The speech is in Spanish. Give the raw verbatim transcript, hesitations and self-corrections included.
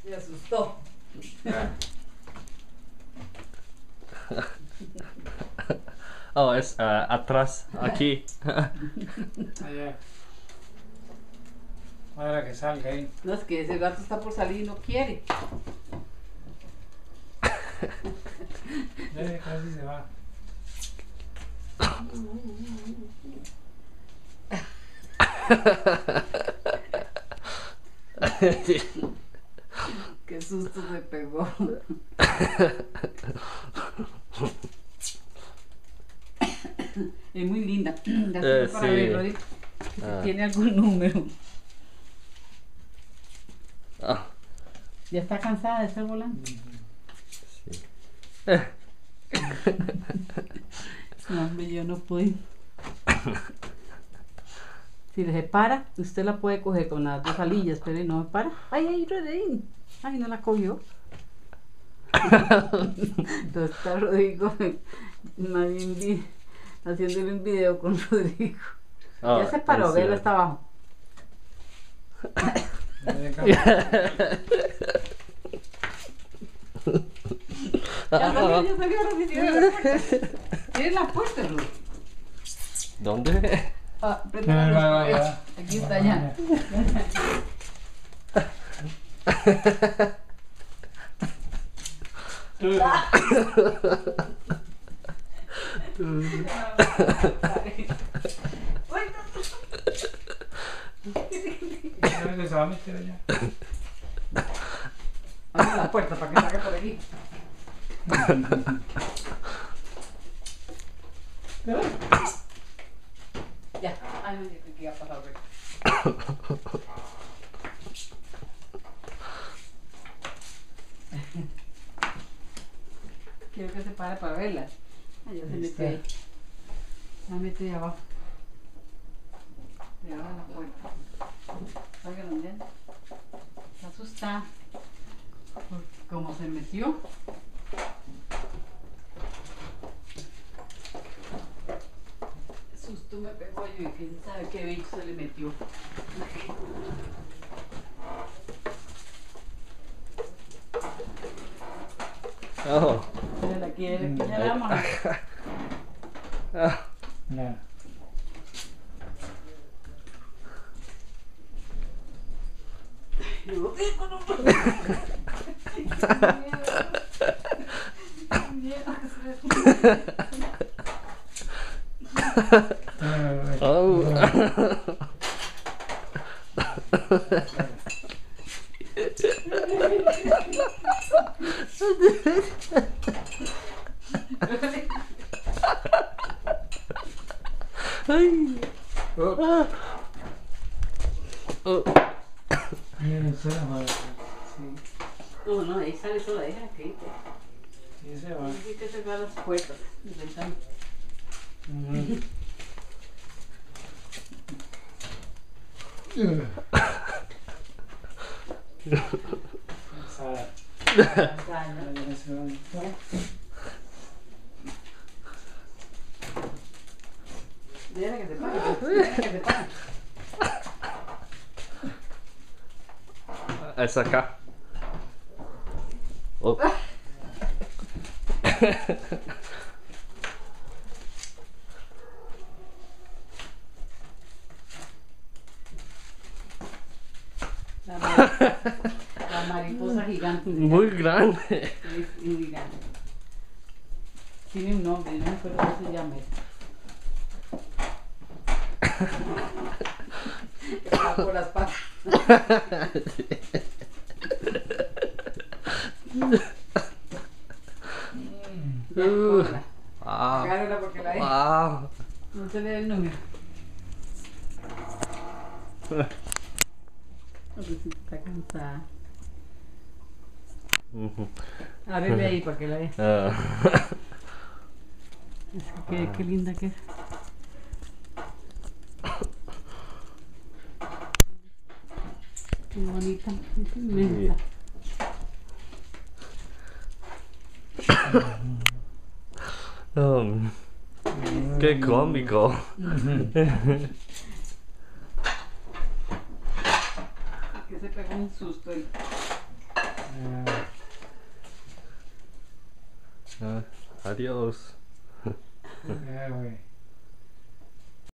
Se asustó. Oh, es uh, atrás, aquí. Allá. Ahora que salga ahí. No, es que ese gato está por salir y no quiere. Ya casi se va. Qué susto se pegó. Es muy linda. Ya Eh, para sí. verlo, ¿eh? Si Ah. tiene algún número. Ah, Ya está cansada de estar volando. sí. No, hombre, yo no puedo. Si se para, usted la puede coger con las dos alillas, pero no me para. Ay, ay, Rodrigo. Ay, no la cogió. Entonces está Rodrigo, más bien vi- haciéndole un video con Rodrigo. Oh, Ya se paró, en véalo serio. hasta abajo. Ya salió, ya salió, ahora sí tiene la puerta. Tiene la puerta, Rodrigo. ¿Dónde? Ah, prende No, la no, no, luz. ya. Aquí está ya. Ya se va a meter allá. Abre la puerta para que salga por aquí. Ya. Ay, no, yo creo que ya ha pasado. Quiero que se pare para verla. Ay, ya se Ahí metió ahí. está. Se metió ahí abajo. Le abran la puerta. Salga, ¿no? Está asustada. Porque como se metió. Qué susto me pegó yo y quién sabe qué bicho se le metió. Oh. Se la quiere, que ya la vamos a... Ah. No. Yo, "Eh, no, no". Qué miedo. Oh. Ay. Oh. Oh. Miren, se va. Sí. No, no, ahí sale toda, deja que Sí, se va. hay que cerrar las puertas y ventanas. Ujú. Cansada. Cansada, Ya se va. deja que se pare, deja que se pare. Es acá. Oh. La, mar- la mariposa gigante. Muy grande. Es muy grande. Tiene un nombre, no me acuerdo cómo se llama. Está por las patas. Ya, cógela. Wow. Agárrala porque la deja. Wow. No se le da el número. Pobrecita, está cansada. Ujú. Ábrele ahí para que la vea. Ah. Es que qué, qué linda que es. Qué bonita, es inmensa. Oh, qué cómico. Que se pegó un susto él. Ah, adiós. Ya, güey.